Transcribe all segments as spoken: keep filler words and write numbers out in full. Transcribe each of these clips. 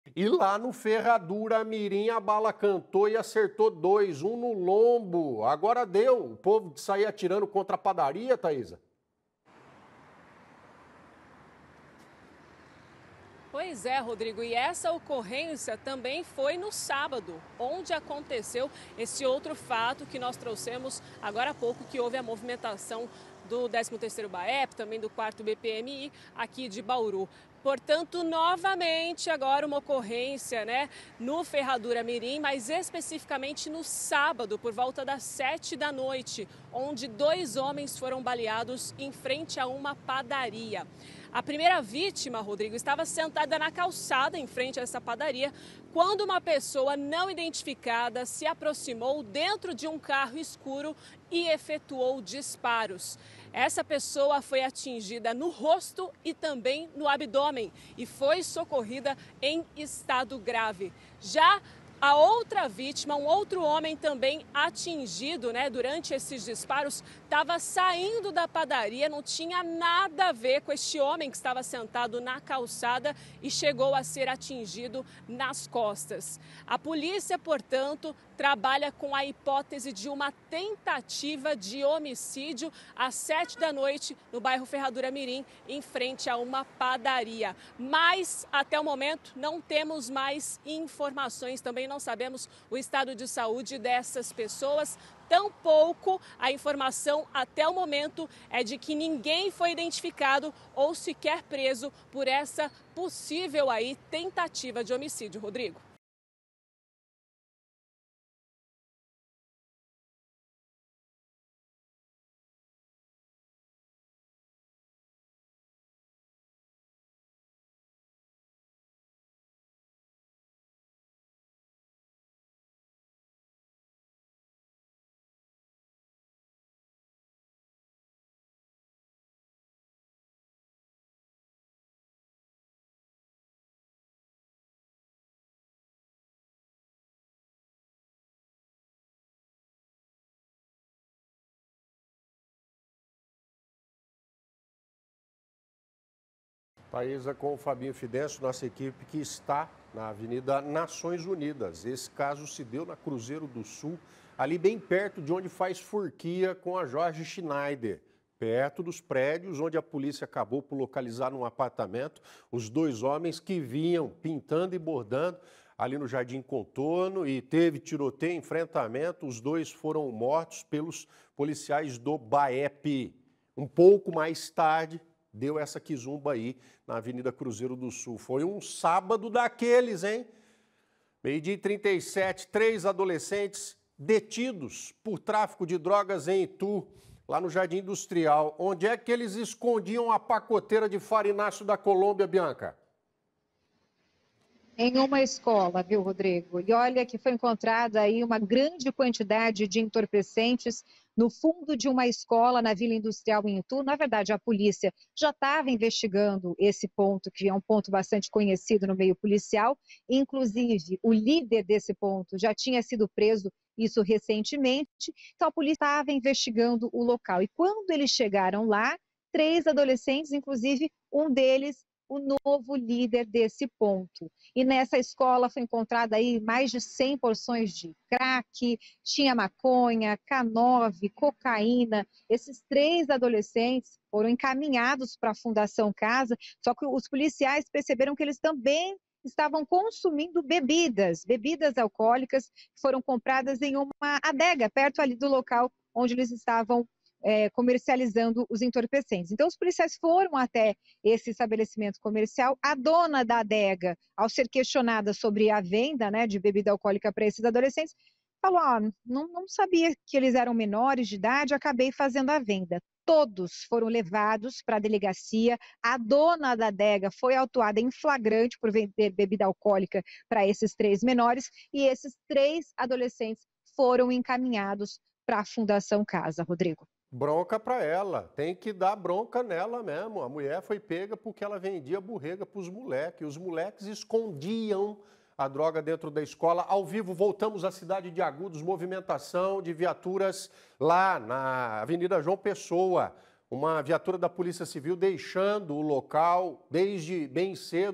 E lá no Ferradura Mirim, a bala cantou e acertou dois, um no lombo. Agora deu o povo de sair atirando contra a padaria, Thaísa? Pois é, Rodrigo, e essa ocorrência também foi no sábado, onde aconteceu esse outro fato que nós trouxemos agora há pouco, que houve a movimentação do décimo terceiro BAEP, também do quarto B P M I, aqui de Bauru. Portanto, novamente, agora uma ocorrência, né, no Ferradura Mirim, mas especificamente no sábado, por volta das sete da noite, onde dois homens foram baleados em frente a uma padaria. A primeira vítima, Rodrigo, estava sentada na calçada em frente a essa padaria, quando uma pessoa não identificada se aproximou dentro de um carro escuro e efetuou disparos. Essa pessoa foi atingida no rosto e também no abdômen e foi socorrida em estado grave. Já a outra vítima, um outro homem também atingido, né, durante esses disparos, estava saindo da padaria, não tinha nada a ver com este homem que estava sentado na calçada e chegou a ser atingido nas costas. A polícia, portanto, trabalha com a hipótese de uma tentativa de homicídio às sete da noite no bairro Ferradura Mirim, em frente a uma padaria. Mas, até o momento, não temos mais informações, também não sabemos o estado de saúde dessas pessoas. Tampouco a informação até o momento é de que ninguém foi identificado ou sequer preso por essa possível aí tentativa de homicídio, Rodrigo. Thaísa, com o Fabinho Fidencio, nossa equipe que está na Avenida Nações Unidas. Esse caso se deu na Cruzeiro do Sul, ali bem perto de onde faz forquia com a Jorge Schneider, perto dos prédios onde a polícia acabou por localizar num apartamento os dois homens que vinham pintando e bordando ali no Jardim Contorno e teve tiroteio, enfrentamento. Os dois foram mortos pelos policiais do BAEP. Um pouco mais tarde, deu essa quizumba aí na Avenida Cruzeiro do Sul. Foi um sábado daqueles, hein? Meio-dia e trinta e sete, três adolescentes detidos por tráfico de drogas em Itu, lá no Jardim Industrial. Onde é que eles escondiam a pacoteira de farináceo da Colômbia, Bianca? Em uma escola, viu, Rodrigo? E olha que foi encontrada aí uma grande quantidade de entorpecentes no fundo de uma escola na Vila Industrial em Itu. Na verdade, a polícia já estava investigando esse ponto, que é um ponto bastante conhecido no meio policial. Inclusive, o líder desse ponto já tinha sido preso, isso recentemente. Então, a polícia estava investigando o local. E quando eles chegaram lá, três adolescentes, inclusive um deles, o novo líder desse ponto. E nessa escola foi encontrada aí mais de cem porções de crack, tinha maconha, K nove, cocaína. Esses três adolescentes foram encaminhados para a Fundação Casa, só que os policiais perceberam que eles também estavam consumindo bebidas, bebidas alcoólicas que foram compradas em uma adega, perto ali do local onde eles estavam É, comercializando os entorpecentes. Então, os policiais foram até esse estabelecimento comercial. A dona da adega, ao ser questionada sobre a venda, né, de bebida alcoólica para esses adolescentes, falou: ah, não, não sabia que eles eram menores de idade, acabei fazendo a venda. Todos foram levados para a delegacia. A dona da adega foi autuada em flagrante por vender bebida alcoólica para esses três menores, e esses três adolescentes foram encaminhados para a Fundação Casa, Rodrigo. Bronca para ela, tem que dar bronca nela mesmo. A mulher foi pega porque ela vendia burrega para os moleques. Os moleques escondiam a droga dentro da escola. Ao vivo, voltamos à cidade de Agudos, movimentação de viaturas lá na Avenida João Pessoa. Uma viatura da Polícia Civil deixando o local desde bem cedo.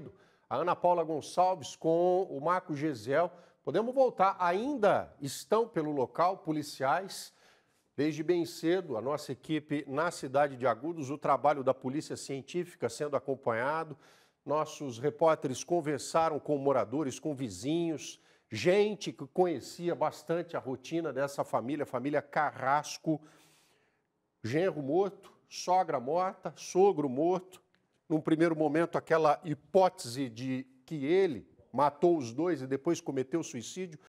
a Ana Paula Gonçalves com o Marco Gesiel. Podemos voltar, ainda estão pelo local policiais, desde bem cedo, a nossa equipe na cidade de Agudos, o trabalho da Polícia Científica sendo acompanhado. Nossos repórteres conversaram com moradores, com vizinhos, gente que conhecia bastante a rotina dessa família, a família Carrasco. Genro morto, sogra morta, sogro morto. Num primeiro momento, aquela hipótese de que ele matou os dois e depois cometeu suicídio,